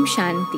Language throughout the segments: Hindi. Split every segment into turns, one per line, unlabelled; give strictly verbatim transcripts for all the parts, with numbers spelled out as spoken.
ओम शांति।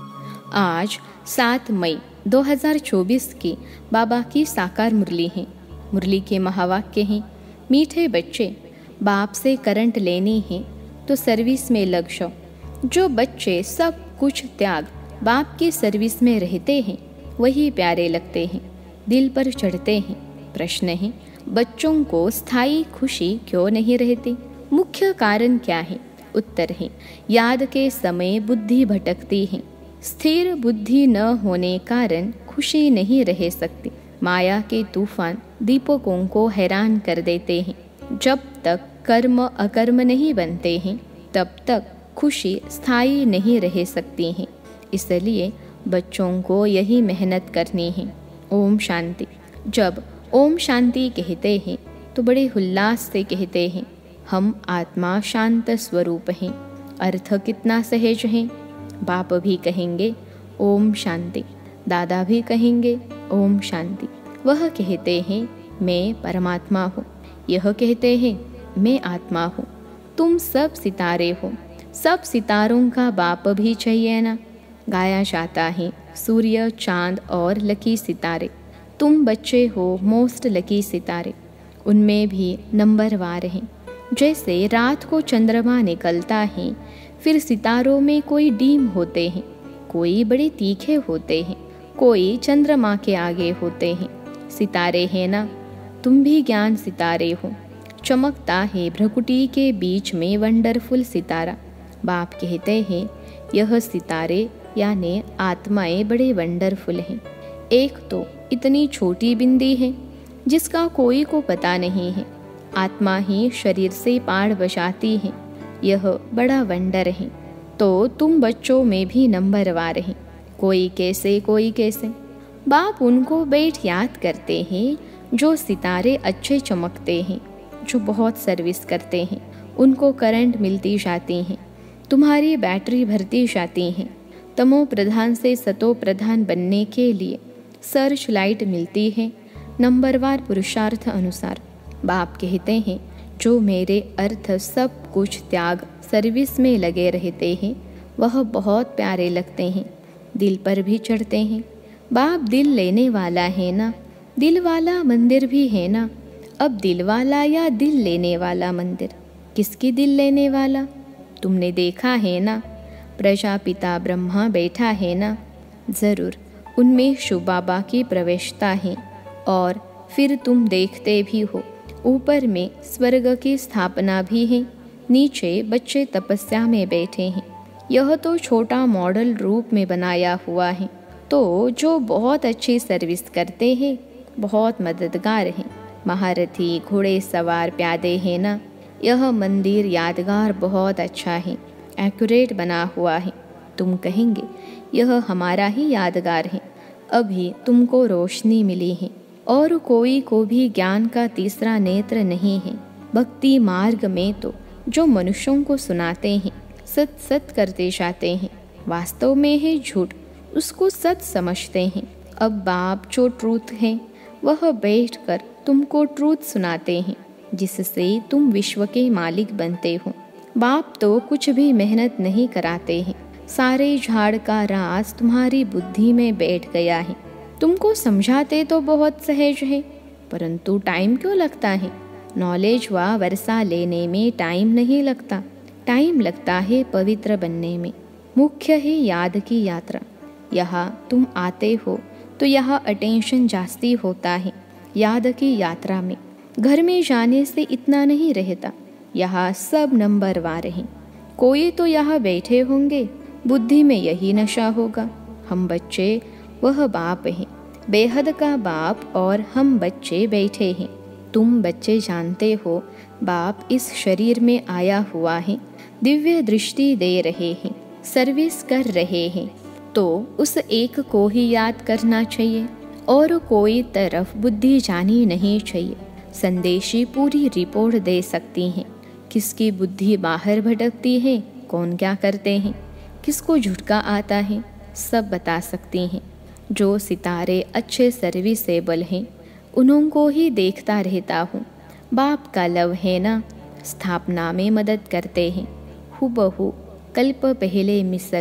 आज सात मई दो हज़ार चौबीस की बाबा की साकार मुरली है। मुरली के महावाक्य हैं, मीठे बच्चे, बाप से करंट लेनी है तो सर्विस में लग जाओ। जो बच्चे सब कुछ त्याग बाप की सर्विस में रहते हैं वही प्यारे लगते हैं, दिल पर चढ़ते हैं। प्रश्न है, बच्चों को स्थायी खुशी क्यों नहीं रहती? मुख्य कारण क्या है? उत्तर है, याद के समय बुद्धि भटकती है। स्थिर बुद्धि न होने कारण खुशी नहीं रह सकती। माया के तूफान दीपकों को हैरान कर देते हैं। जब तक कर्म अकर्म नहीं बनते हैं तब तक खुशी स्थायी नहीं रह सकती है। इसलिए बच्चों को यही मेहनत करनी है। ओम शांति। जब ओम शांति कहते हैं तो बड़े उल्लास से कहते हैं, हम आत्मा शांत स्वरूप हैं। अर्थ कितना सहज है। बाप भी कहेंगे ओम शांति, दादा भी कहेंगे ओम शांति। वह कहते हैं मैं परमात्मा हूँ, यह कहते हैं मैं आत्मा हूँ। तुम सब सितारे हो, सब सितारों का बाप भी चाहिए ना। गाया जाता है सूर्य, चांद और लकी सितारे। तुम बच्चे हो मोस्ट लकी सितारे, उनमें भी नंबरवार हैं। जैसे रात को चंद्रमा निकलता है, फिर सितारों में कोई डीम होते हैं, कोई बड़े तीखे होते हैं, कोई चंद्रमा के आगे होते हैं। सितारे हैं ना, तुम भी ज्ञान सितारे हो। चमकता है भ्रकुटी के बीच में वंडरफुल सितारा। बाप कहते हैं यह सितारे यानी आत्माएं बड़े वंडरफुल हैं। एक तो इतनी छोटी बिंदी है जिसका कोई को पता नहीं है। आत्मा ही शरीर से पाड़ बजाती है, यह बड़ा वंडर है। तो तुम बच्चों में भी नंबरवार हैं, कोई कैसे कोई कैसे। बाप उनको बैठ याद करते हैं जो सितारे अच्छे चमकते हैं, जो बहुत सर्विस करते हैं, उनको करंट मिलती जाती हैं, तुम्हारी बैटरी भरती जाती हैं। तमो प्रधान से सतो प्रधान बनने के लिए सर्च लाइट मिलती है नंबरवार पुरुषार्थ अनुसार। बाप कहते हैं जो मेरे अर्थ सब कुछ त्याग सर्विस में लगे रहते हैं वह बहुत प्यारे लगते हैं, दिल पर भी चढ़ते हैं। बाप दिल लेने वाला है ना, दिल वाला मंदिर भी है ना। अब दिल वाला या दिल लेने वाला मंदिर, किसकी दिल लेने वाला? तुमने देखा है ना, प्रजापिता ब्रह्मा बैठा है ना। ज़रूर उनमें शिव बाबा की प्रवेशता है। और फिर तुम देखते भी हो ऊपर में स्वर्ग की स्थापना भी है, नीचे बच्चे तपस्या में बैठे हैं। यह तो छोटा मॉडल रूप में बनाया हुआ है। तो जो बहुत अच्छी सर्विस करते हैं, बहुत मददगार हैं, महारथी घोड़े सवार प्यादे हैं ना। यह मंदिर यादगार बहुत अच्छा है, एक्यूरेट बना हुआ है। तुम कहेंगे यह हमारा ही यादगार है। अभी तुमको रोशनी मिली है और कोई को भी ज्ञान का तीसरा नेत्र नहीं है। भक्ति मार्ग में तो जो मनुष्यों को सुनाते हैं, सत सत करते जाते हैं, वास्तव में है झूठ, उसको सच समझते हैं। अब बाप जो ट्रूथ है वह बैठकर तुमको ट्रूथ सुनाते हैं, जिससे तुम विश्व के मालिक बनते हो। बाप तो कुछ भी मेहनत नहीं कराते हैं, सारे झाड़ का राज तुम्हारी बुद्धि में बैठ गया है। तुमको समझाते तो बहुत सहज है, परंतु टाइम क्यों लगता है? नॉलेज व वर्षा लेने में टाइम नहीं लगता, टाइम लगता है पवित्र बनने में। मुख्य है याद की यात्रा। यहाँ तुम आते हो तो यहाँ अटेंशन जास्ती होता है याद की यात्रा में। घर में जाने से इतना नहीं रहता, यहाँ सब नंबरवार हैं। कोई तो यहाँ बैठे होंगे, बुद्धि में यही नशा होगा। हम बच्चे, वह बाप है, बेहद का बाप, और हम बच्चे बैठे हैं। तुम बच्चे जानते हो बाप इस शरीर में आया हुआ है, दिव्य दृष्टि दे रहे हैं, सर्विस कर रहे हैं। तो उस एक को ही याद करना चाहिए और कोई तरफ बुद्धि जानी नहीं चाहिए। संदेशी पूरी रिपोर्ट दे सकती हैं, किसकी बुद्धि बाहर भटकती है, कौन क्या करते हैं, किसको झुटका आता है, सब बता सकती हैं। जो सितारे अच्छे सर्विसेबल हैं उन्हों को ही देखता रहता हूँ। बाप का लव है ना, स्थापना में मदद करते हैं। हुबहू कल्प पहले मिसल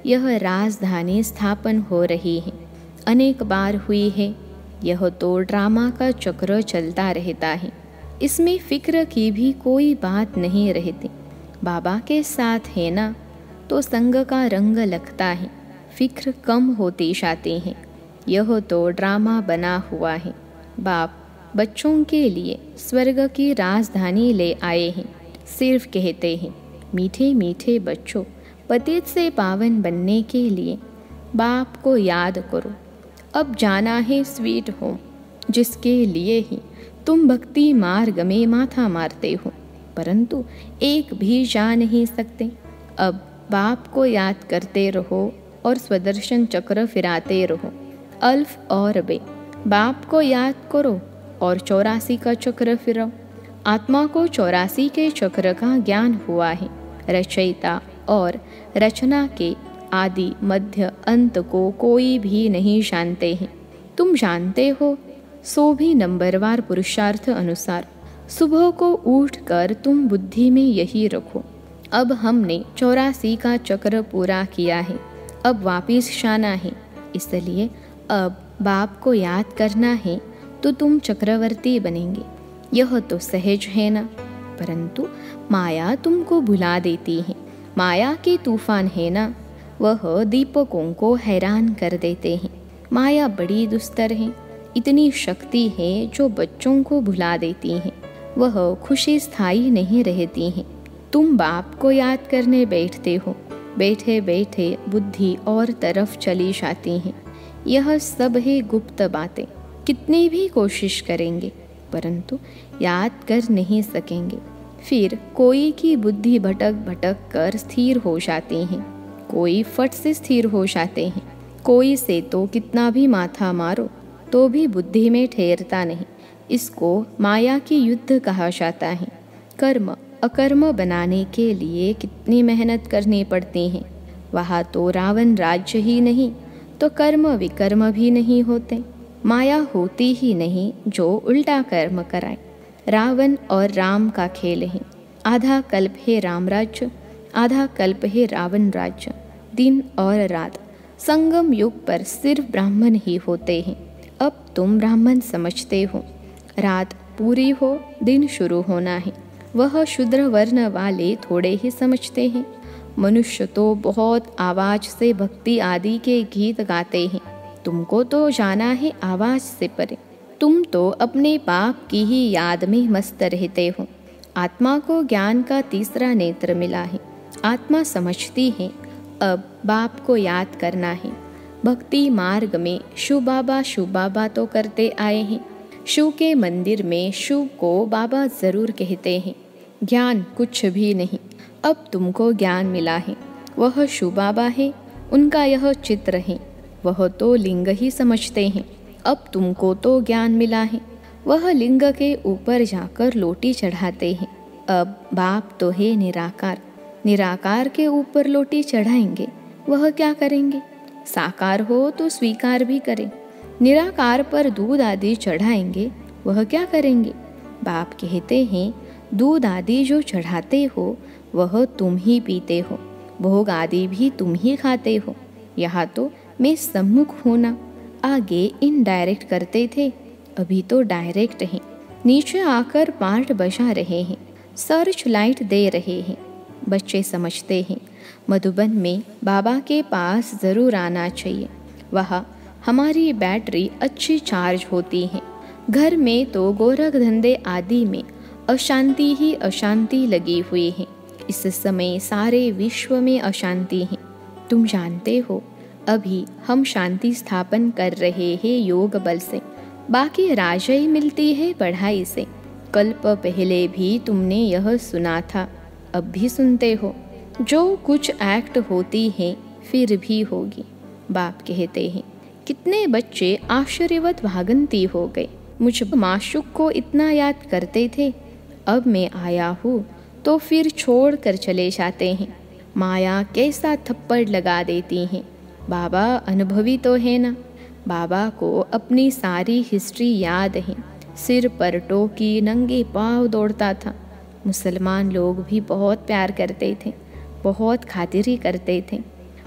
यह राजधानी स्थापन हो रही है, अनेक बार हुई है। यह तो ड्रामा का चक्र चलता रहता है, इसमें फिक्र की भी कोई बात नहीं रहती। बाबा के साथ है ना तो संग का रंग लगता है, फिक्र कम होती जाती है। यह तो ड्रामा बना हुआ है। बाप बच्चों के लिए स्वर्ग की राजधानी ले आए हैं। सिर्फ कहते हैं, मीठे मीठे बच्चों, पतित से पावन बनने के लिए बाप को याद करो। अब जाना है स्वीट होम, जिसके लिए ही तुम भक्ति मार्ग में माथा मारते हो, परंतु एक भी जा नहीं सकते। अब बाप को याद करते रहो और स्वदर्शन चक्र फिराते रहो। अल्फ और बे, बाप को याद करो और चौरासी का चक्र फिराओ। आत्मा को चौरासी के चक्र का ज्ञान हुआ है। रचयिता और रचना के आदि मध्य अंत को कोई भी नहीं जानते हैं। तुम जानते हो, सो भी नंबरवार पुरुषार्थ अनुसार सुबह को उठकर तुम बुद्धि में यही रखो, अब हमने चौरासी का चक्र पूरा किया है, अब वापिस जाना है। इसलिए अब बाप को याद करना है तो तुम चक्रवर्ती बनेंगे। यह तो सहज है ना, परंतु माया तुमको भुला देती है। माया के तूफान है ना, वह दीपकों को हैरान कर देते हैं। माया बड़ी दुस्तर है, इतनी शक्ति है जो बच्चों को भुला देती है। वह खुशी स्थायी नहीं रहती है। तुम बाप को याद करने बैठते हो, बैठे बैठे बुद्धि और तरफ चली जाती है। यह सब है गुप्त बातें, कितनी भी कोशिश करेंगे परंतु याद कर नहीं सकेंगे। फिर कोई की बुद्धि भटक भटक कर स्थिर हो जाती है, कोई फट से स्थिर हो जाते हैं, कोई से तो कितना भी माथा मारो तो भी बुद्धि में ठहरता नहीं। इसको माया की युद्ध कहा जाता है। कर्म अकर्म बनाने के लिए कितनी मेहनत करनी पड़ती है। वहाँ तो रावण राज्य ही नहीं तो कर्म विकर्म भी नहीं होते। माया होती ही नहीं जो उल्टा कर्म कराए। रावण और राम का खेल है। आधा कल्प है राम राज्य, आधा कल्प है रावण राज्य। दिन और रात संगम युग पर सिर्फ ब्राह्मण ही होते हैं। अब तुम ब्राह्मण समझते हो। रात पूरी हो, दिन शुरू होना है, वह शूद्र वर्ण वाले थोड़े ही समझते हैं। मनुष्य तो बहुत आवाज से भक्ति आदि के गीत गाते हैं। तुमको तो जाना है आवाज से परे। तुम तो अपने बाप की ही याद में मस्त रहते हो। आत्मा को ज्ञान का तीसरा नेत्र मिला है। आत्मा समझती है अब बाप को याद करना है। भक्ति मार्ग में शिव बाबा शिव बाबा तो करते आए हैं। शिव के मंदिर में शिव को बाबा जरूर कहते हैं। ज्ञान कुछ भी नहीं। अब तुमको ज्ञान मिला है, वह शिव बाबा है, उनका यह चित्र है। वह तो लिंग ही समझते हैं। अब तुमको तो ज्ञान मिला है, वह लिंग के ऊपर जाकर लोटी चढ़ाते हैं। अब बाप तो है निराकार, निराकार के ऊपर लोटी चढ़ाएंगे, वह क्या करेंगे? साकार हो तो स्वीकार भी करें। निराकार पर दूध आदि चढ़ाएंगे, वह क्या करेंगे? बाप कहते हैं दूध आदि जो चढ़ाते हो वह तुम ही पीते हो, भोग आदि भी तुम ही खाते हो। यहाँ तो मैं सम्मुख होना, आगे इनडायरेक्ट करते थे, अभी तो डायरेक्ट हैं। नीचे आकर पार्ट बजा रहे हैं, सर्च लाइट दे रहे हैं। बच्चे समझते हैं मधुबन में बाबा के पास ज़रूर आना चाहिए, वहाँ हमारी बैटरी अच्छी चार्ज होती है। घर में तो गोरख धंधे आदि में अशांति ही अशांति लगी हुई है। इस समय सारे विश्व में अशांति है। तुम जानते हो अभी हम शांति स्थापन कर रहे हैं योग बल से, बाकी राजय मिलती है पढ़ाई से। कल्प पहले भी तुमने यह सुना था, अब भी सुनते हो। जो कुछ एक्ट होती है फिर भी होगी। बाप कहते हैं कितने बच्चे आश्चर्यवत भागंती हो गए। मुझ माशुक को इतना याद करते थे, अब मैं आया हूँ तो फिर छोड़ कर चले जाते हैं। माया कैसा थप्पड़ लगा देती हैं। बाबा अनुभवी तो है ना। बाबा को अपनी सारी हिस्ट्री याद है। सिर पर टोकी, नंगे पाँव दौड़ता था। मुसलमान लोग भी बहुत प्यार करते थे, बहुत खातिरी करते थे।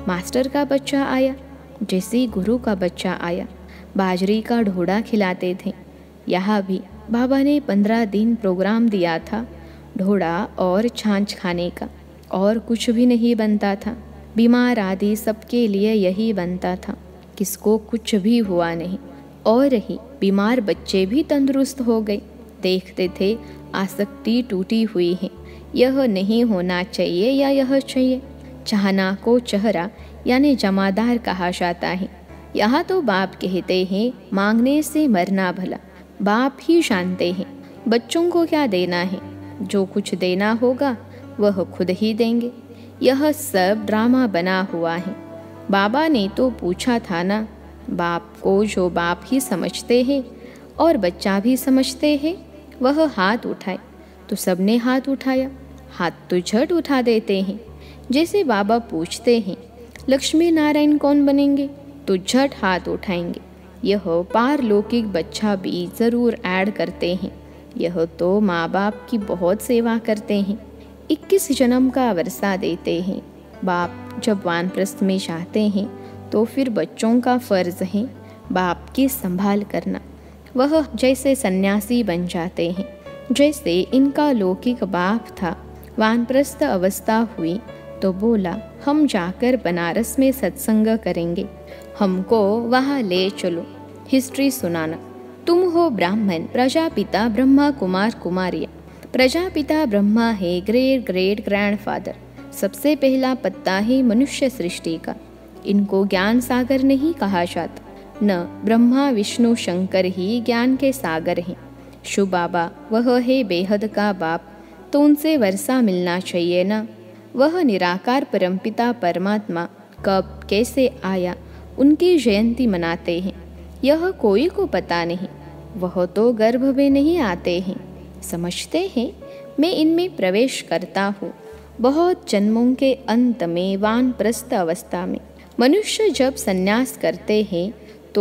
मास्टर का बच्चा आया, जैसे गुरु का बच्चा आया। बाजरी का ढोड़ा खिलाते थे। यहाँ भी बाबा ने पंद्रह दिन प्रोग्राम दिया था, ढोड़ा और छाछ खाने का, और कुछ भी नहीं बनता था। बीमार आदि सबके लिए यही बनता था, किसको कुछ भी हुआ नहीं, और ही बीमार बच्चे भी तंदुरुस्त हो गए। देखते थे आसक्ति टूटी हुई है, यह नहीं होना चाहिए या यह चाहिए। चाहना को चेहरा यानी जमादार कहा जाता है। यहाँ तो बाप कहते हैं मांगने से मरना भला। बाप ही जानते हैं बच्चों को क्या देना है, जो कुछ देना होगा वह खुद ही देंगे। यह सब ड्रामा बना हुआ है। बाबा ने तो पूछा था ना, बाप को जो बाप ही समझते हैं और बच्चा भी समझते हैं वह हाथ उठाए, तो सबने हाथ उठाया। हाथ तो झट उठा देते हैं। जैसे बाबा पूछते हैं लक्ष्मी नारायण कौन बनेंगे, तो झट हाथ उठाएंगे। यह पारलौकिक बच्चा भी ज़रूर ऐड करते हैं। यह तो माँ बाप की बहुत सेवा करते हैं, इक्कीस जन्म का वर्षा देते हैं। बाप जब वानप्रस्थ में चाहते हैं तो फिर बच्चों का फर्ज है बाप की संभाल करना। वह जैसे सन्यासी बन जाते हैं, जैसे इनका लौकिक बाप था। वानप्रस्थ अवस्था हुई तो बोला हम जाकर बनारस में सत्संग करेंगे, हमको वहाँ ले चलो। हिस्ट्री सुनाना। तुम हो ब्राह्मण, प्रजापिता ब्रह्मा कुमार कुमारिया। प्रजापिता ब्रह्मा है ग्रेट ग्रेट ग्रैंडफादर। सबसे पहला पत्ता है मनुष्य सृष्टि का। इनको ज्ञान सागर नहीं कहा जाता, न ब्रह्मा विष्णु शंकर ही ज्ञान के सागर हैं। शिव बाबा वह है बेहद का बाप, तो उनसे वर्षा मिलना चाहिए ना। वह निराकार परमपिता परमात्मा कब कैसे आया, उनकी जयंती मनाते हैं। यह कोई को पता नहीं, वह तो गर्भ में नहीं आते हैं। समझते हैं मैं इनमें प्रवेश करता हूँ। बहुत जन्मों के अंत में वानप्रस्थ अवस्था में मनुष्य जब संन्यास करते हैं तो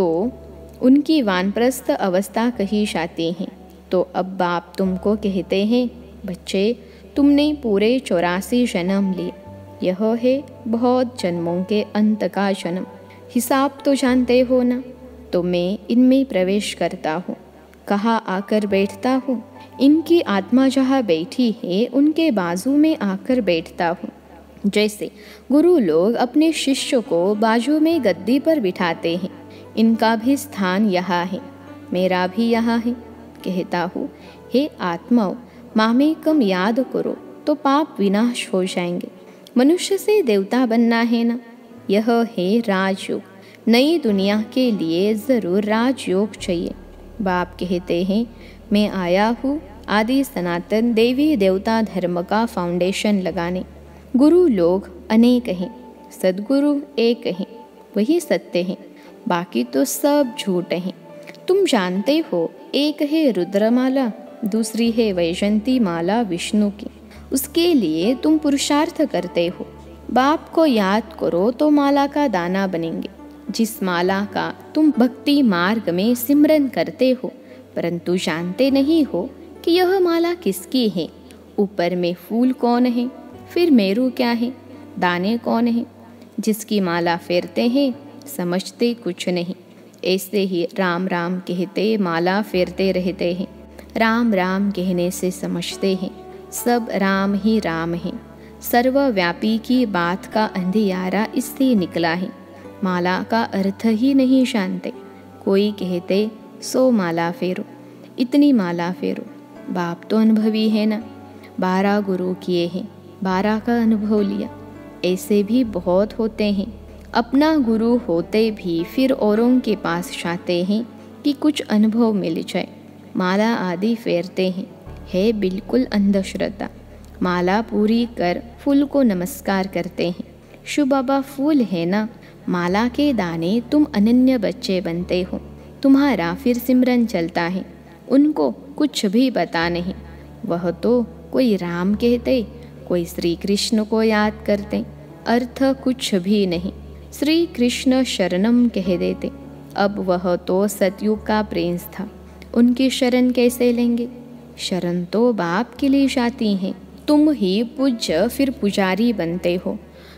उनकी वानप्रस्थ अवस्था कही जाती है। तो अब बाप तुमको कहते हैं बच्चे, तुमने पूरे चौरासी जन्म लिए। यह है बहुत जन्मों के अंत का जन्म। हिसाब तो जानते हो ना। तो मैं इनमें प्रवेश करता हूँ, कहाँ आकर बैठता हूँ। इनकी आत्मा जहाँ बैठी है उनके बाजू में आकर बैठता हूँ। जैसे गुरु लोग अपने शिष्य को बाजू में गद्दी पर बिठाते हैं, इनका भी स्थान यहाँ है, मेरा भी यहाँ है। कहता हूँ हे आत्माओं, मामेकम याद करो तो पाप विनाश हो जाएंगे। मनुष्य से देवता बनना है ना। यह है राजयोग। नई दुनिया के लिए ज़रूर राजयोग चाहिए। बाप कहते हैं मैं आया हूँ आदि सनातन देवी देवता धर्म का फाउंडेशन लगाने। गुरु लोग अनेक हैं, सद्गुरु एक हैं, वही सत्य हैं, बाकी तो सब झूठ हैं। तुम जानते हो एक है रुद्रमाला, दूसरी है वैजंती माला विष्णु की। उसके लिए तुम पुरुषार्थ करते हो। बाप को याद करो तो माला का दाना बनेंगे। जिस माला का तुम भक्ति मार्ग में सिमरन करते हो, परंतु जानते नहीं हो कि यह माला किसकी है। ऊपर में फूल कौन है, फिर मेरू क्या है, दाने कौन है। जिसकी माला फेरते हैं समझते कुछ नहीं। ऐसे ही राम राम कहते माला फेरते रहते हैं। राम राम कहने से समझते हैं सब राम ही राम है। सर्वव्यापी की बात का अंधियारा इससे निकला है। माला का अर्थ ही नहीं जानते। कोई कहते सौ माला फेरो, इतनी माला फेरो। बाप तो अनुभवी है ना। बारह गुरु किए हैं, बारह का अनुभव लिया। ऐसे भी बहुत होते हैं। अपना गुरु होते भी फिर औरों के पास जाते हैं कि कुछ अनुभव मिल जाए। माला आदि फेरते हैं, है बिल्कुल अंधश्रद्धा। माला पूरी कर फूल को नमस्कार करते हैं। शिव बाबा फूल है ना, माला के दाने तुम अनन्य बच्चे बनते हो। तुम्हारा फिर सिमरन चलता है। उनको कुछ भी पता नहीं। वह तो कोई राम कहते, कोई श्री कृष्ण को याद करते, अर्थ कुछ भी नहीं। श्री कृष्ण शरणम कह देते। अब वह तो सतयुग का प्रिंस था, उनकी शरण कैसे लेंगे। शरण तो बाप के लिए जाती हैं। तुम ही पूज्य फिर पुजारी बनते हो।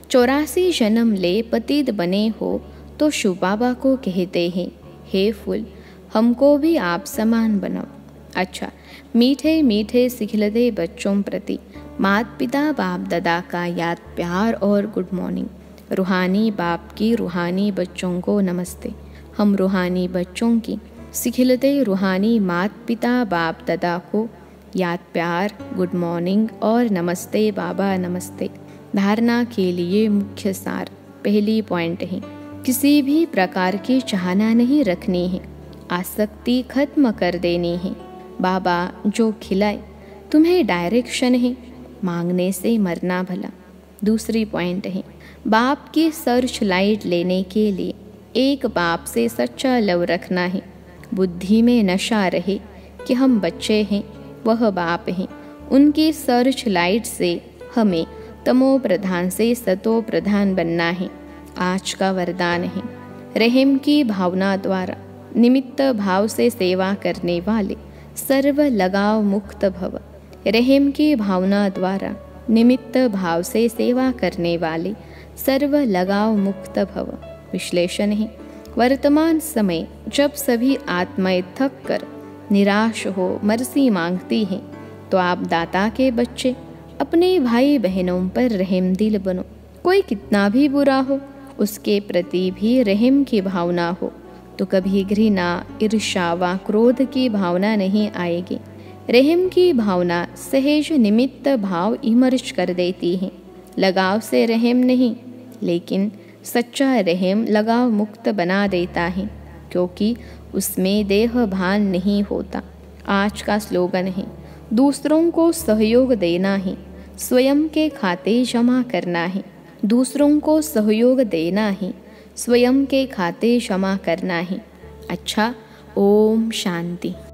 चौरासी जन्म ले पतित बने हो तो शिव बाबा को कहते हैं, हे फूल हमको भी आप समान बनाओ। अच्छा, मीठे मीठे सिखलते बच्चों प्रति माता पिता बाप दादा का याद प्यार और गुड मॉर्निंग। रूहानी बाप की रूहानी बच्चों को नमस्ते। हम रूहानी बच्चों की सिखलते रूहानी माता पिता बाप दादा को याद प्यार, गुड मॉर्निंग और नमस्ते बाबा नमस्ते। धारणा के लिए मुख्य सार पहली पॉइंट है, किसी भी प्रकार की चाहना नहीं रखनी है, आसक्ति खत्म कर देनी है। बाबा जो खिलाए तुम्हें डायरेक्शन है, मांगने से मरना भला। दूसरी पॉइंट है, बाप की सर्च लाइट लेने के लिए एक बाप से सच्चा लव रखना है। बुद्धि में नशा रहे कि हम बच्चे हैं, वह बाप हैं। उनकी सर्च लाइट से हमें तमो प्रधान से सतो प्रधान बनना है। आज का वरदान है, रहम की भावना द्वारा निमित्त भाव से सेवा करने वाले सर्व लगाव मुक्त भव। रहम की भावना द्वारा निमित्त भाव से सेवा करने वाले सर्व लगाव मुक्त भव। विश्लेषण है, वर्तमान समय जब सभी आत्माएं थक कर निराश हो मर्सी मांगती हैं, तो आप दाता के बच्चे अपने भाई बहनों पर रहम दिल बनो। कोई कितना भी बुरा हो उसके प्रति भी रहम की भावना हो तो कभी घृणा, ईर्ष्या व क्रोध की भावना नहीं आएगी। रहम की भावना सहज निमित्त भाव इमर्ज कर देती है। लगाव से रहम नहीं, लेकिन सच्चा रहम लगाव मुक्त बना देता है, क्योंकि उसमें देह भान नहीं होता। आज का स्लोगन है, दूसरों को सहयोग देना है, स्वयं के खाते जमा करना है। दूसरों को सहयोग देना है, स्वयं के खाते जमा करना है। अच्छा, ओम शांति।